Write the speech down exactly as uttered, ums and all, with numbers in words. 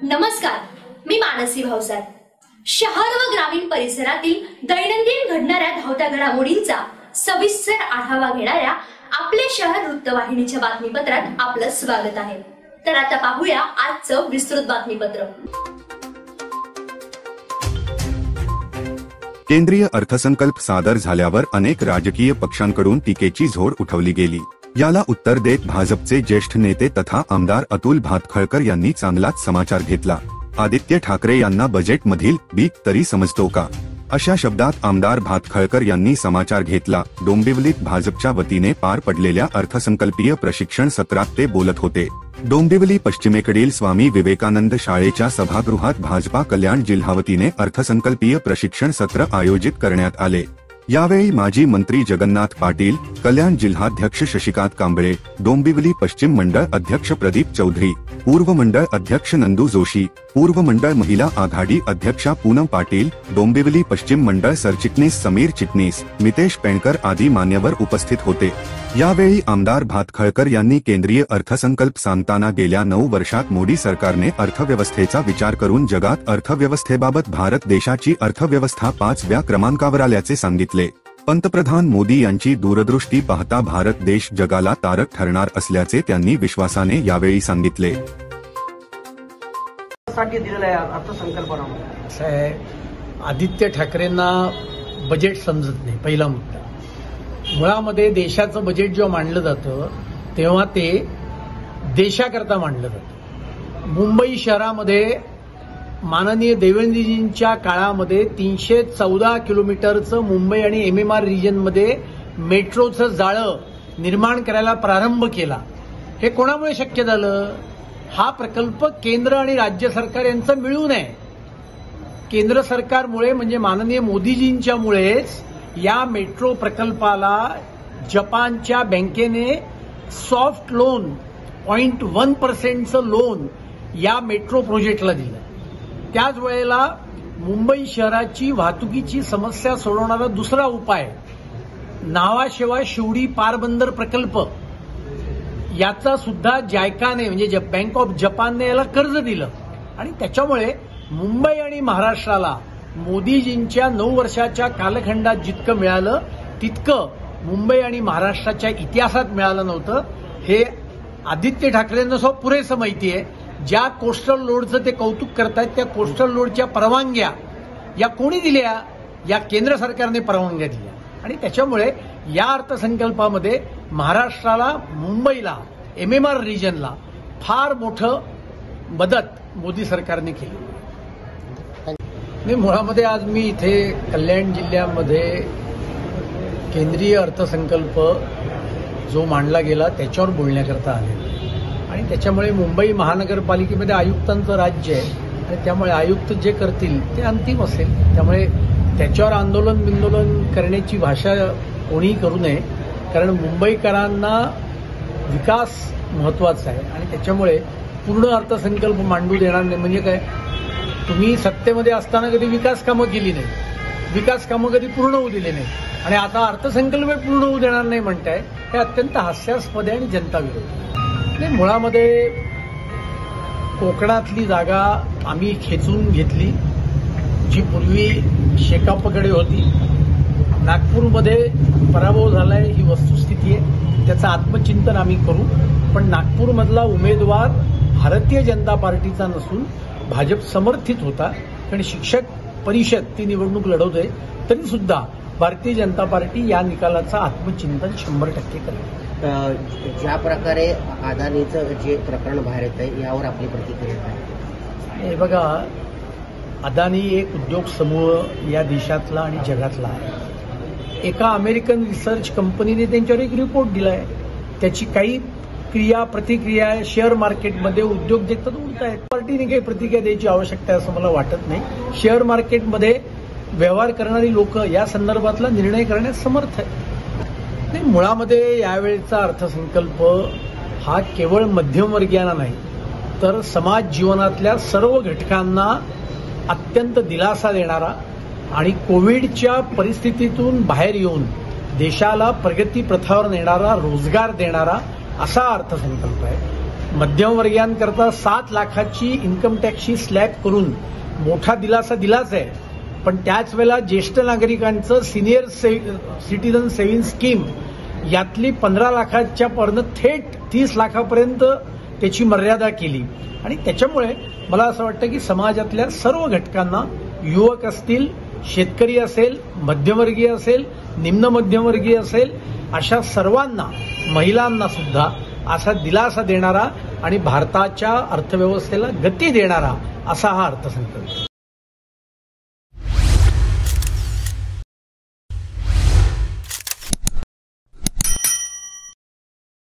नमस्कार, मी मानसी भावसार. शहर व ग्रामीण परिसरातील दैनंदिन घडणाऱ्या धावत्या घडामोडींचा सविस्तर आढावा घेणाऱ्या आपले शहर वृत्तवाहिनीच्या बातमीपत्रात आपलं स्वागत आहे. तर आता पाहूया आजचं विस्तृत बातमीपत्र. केंद्रीय अर्थसंकल्प सादर झाल्यावर अनेक राजकीय पक्षांकडून टीकेची झोड उठवली गेली. याला उत्तर देत भाजपचे ज्येष्ठ नेते तथा आमदार अतुल भातखळकर यांनी चांगलाच समाचार घेतला. आदित्य ठाकरे यांना बजेटमधील बीक तरी समजतो का, अशा शब्दात आमदार भातखळकर यांनी समाचार घेतला. डोंबिवलीत भाजपच्या वतीने पार पडलेल्या अर्थसंकल्पीय प्रशिक्षण सत्रात ते बोलत होते. डोंबिवली पश्चिमेकडील स्वामी विवेकानंद शाळेच्या सभागृहात भाजपा कल्याण जिल्हावतीने अर्थसंकल्पीय प्रशिक्षण सत्र आयोजित करण्यात आले. यावेळी माजी मंत्री जगन्नाथ पाटील, कल्याण जिल्हाध्यक्ष शशिकांत कांबळे, डोंबिवली पश्चिम मंडळ अध्यक्ष प्रदीप चौधरी, पूर्व मंडळ अध्यक्ष नंदू जोशी, पूर्व मंडळ महिला आघाडी अध्यक्षा पूनम पाटील, डोंबिवली पश्चिम मंडळ सरचिटणीस समीर चिटणीस, मितेश पेणकर आदी मान्यवर उपस्थित होते. यावेळी आमदार भातखळकर यांनी केंद्रीय अर्थसंकल्प सांगताना गेल्या नऊ वर्षात मोदी सरकारने अर्थव्यवस्थेचा विचार करून जगात अर्थव्यवस्थेबाबत भारत देशाची अर्थव्यवस्था पाचव्या क्रमांकावर आल्याचे सांगितले. पंतप्रधान मोदी यांची दूरदृष्टी पाहता भारत देश जगाला तारक ठरणार असल्याचे त्यांनी विश्वासाने यावेळी सांगितले. आदित्य ठाकरेंना बजेट समजत नाही, पहिला मुद्दा. मुळामध्ये देशाचं बजेट जेव्हा मांडलं जातं तेव्हा ते देशाकरता मांडलं जातं. मुंबई शहरामध्ये माननीय देवेंद्रजींच्या काळामध्ये तीनशे चौदा किलोमीटरचं मुंबई आणि एमएमआर रिजनमध्ये मेट्रोचं जाळं निर्माण करायला प्रारंभ केला. हे कोणामुळे शक्य झालं? हा प्रकल्प केंद्र आणि राज्य सरकार यांचं मिळून आहे. केंद्र सरकारमुळे म्हणजे माननीय मोदीजींच्यामुळेच या मेट्रो प्रकल्पाला जपानच्या बँकेने सॉफ्ट लोन पॉइंट वन पर्सेंटचं लोन या मेट्रो प्रोजेक्टला दिलं. त्याच वेळेला मुंबई शहराची वाहतुकीची समस्या सोडवणारा दुसरा उपाय नावाशिवाय शिवडी पारबंदर प्रकल्प, याचा सुद्धा जायकाने म्हणजे बँक ऑफ जपानने याला कर्ज दिलं. आणि त्याच्यामुळे मुंबई आणि महाराष्ट्राला मोदीजींच्या नऊ वर्षाच्या कालखंडात जितकं मिळालं तितकं मुंबई आणि महाराष्ट्राच्या इतिहासात मिळालं नव्हतं. हे आदित्य ठाकरेंना सो पुरेसं माहिती आहे. ज्या कोस्टल लोडचं ते कौतुक करतायत त्या कोस्टल लोडच्या परवानग्या या कोणी दिल्या? या केंद्र सरकारने परवानग्या दिल्या. आणि त्याच्यामुळे या अर्थसंकल्पामध्ये महाराष्ट्राला, मुंबईला, एमएमआर रिजनला फार मोठं मदत मोदी सरकारने केली. नाही, मुळामध्ये आज मी इथे कल्याण जिल्ह्यामध्ये केंद्रीय अर्थसंकल्प जो मांडला गेला त्याच्यावर बोलण्याकरता आले. आणि त्याच्यामुळे मुंबई महानगरपालिकेमध्ये आयुक्तांचं राज्य आहे आणि त्यामुळे आयुक्त जे करतील ते अंतिम असेल. त्यामुळे त्याच्यावर आंदोलन बिंदोलन करण्याची भाषा कोणीही करू नये. कारण मुंबईकरांना विकास महत्वाचा आहे आणि त्याच्यामुळे पूर्ण अर्थसंकल्प मांडू देणार नाही. म्हणजे काय, तुम्ही सत्तेमध्ये असताना कधी विकास कामं केली नाही, विकास कामं कधी पूर्ण होऊ दिले नाही आणि आता अर्थसंकल्प पूर्ण होऊ देणार नाही म्हणताय, हे अत्यंत हास्यास्पद आहे आणि जनता विरोधी. नाही, मुळामध्ये कोकणातली जागा आम्ही खेचून घेतली जी पूर्वी शेकापकडे होती. नागपूरमध्ये पराभव झालाय ही वस्तुस्थिती आहे. त्याचं आत्मचिंतन आम्ही करू. पण नागपूरमधला उमेदवार भारतीय जनता पार्टीचा नसून भाजप समर्थित होता. कारण शिक्षक परिषद ती निवडणूक लढवते तरी सुद्धा भारतीय जनता पार्टी या निकालाचं आत्मचिंतन शंभर टक्के करेल. ज्या प्रकारे अदानीचं जे प्रकरण बाहेर येत आहे यावर आपली प्रतिक्रिया काय? हे बघा, अदानी एक उद्योग समूह या देशातला आणि जगातला आहे. एका अमेरिकन रिसर्च कंपनीने त्यांच्यावर एक रिपोर्ट दिलाय. त्याची काही क्रिया प्रतिक्रिया शेअर मार्केटमध्ये उद्योजकता उडत आहेत. पार्टीने काही प्रतिक्रिया द्यायची आवश्यकता आहे असं मला वाटत नाही. शेअर मार्केटमध्ये व्यवहार करणारी लोक या संदर्भातला निर्णय करण्यास समर्थ आहेत. नाही, मुळामध्ये यावेळेचा अर्थसंकल्प हा केवळ मध्यमवर्गीयांना नाही तर समाज जीवनातल्या सर्व घटकांना अत्यंत दिलासा देणारा आणि कोविडच्या परिस्थितीतून बाहेर येऊन देशाला प्रगती पथावर नेणारा, रोजगार देणारा असा अर्थसंकल्प आहे. मध्यमवर्गीयांकरता सात लाखाची इन्कम टॅक्सची स्लॅब करून मोठा दिलासा दिलाच आहे, पण त्याच वेळेला ज्येष्ठ नागरिकांचं सिनियर सिटीजन सेव्हिंग स्कीम यातली पंधरा लाखाच्या पर्यंत थेट तीस लाखापर्यंत त्याची मर्यादा केली. आणि त्याच्यामुळे मला असं वाटतं की समाजातल्या सर्व घटकांना, युवक असतील, शेतकरी असेल, मध्यमवर्गीय असेल, निम्न मध्यमवर्गीय असेल, अशा सर्वांना, महिलांना सुद्धा असा दिलासा देणारा आणि भारताच्या अर्थव्यवस्थेला गती देणारा असा हा अर्थसंकल्प.